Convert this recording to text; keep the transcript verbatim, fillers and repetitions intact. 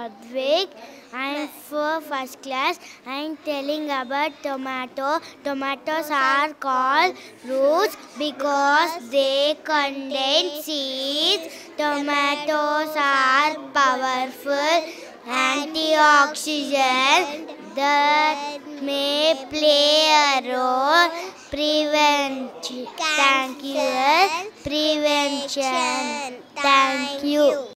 Advik. I am for first class. I am telling about tomato. Tomatoes are called roots because they contain seeds. Tomatoes are powerful antioxidants that may play a role prevent. Thank you. Prevention. Thank you.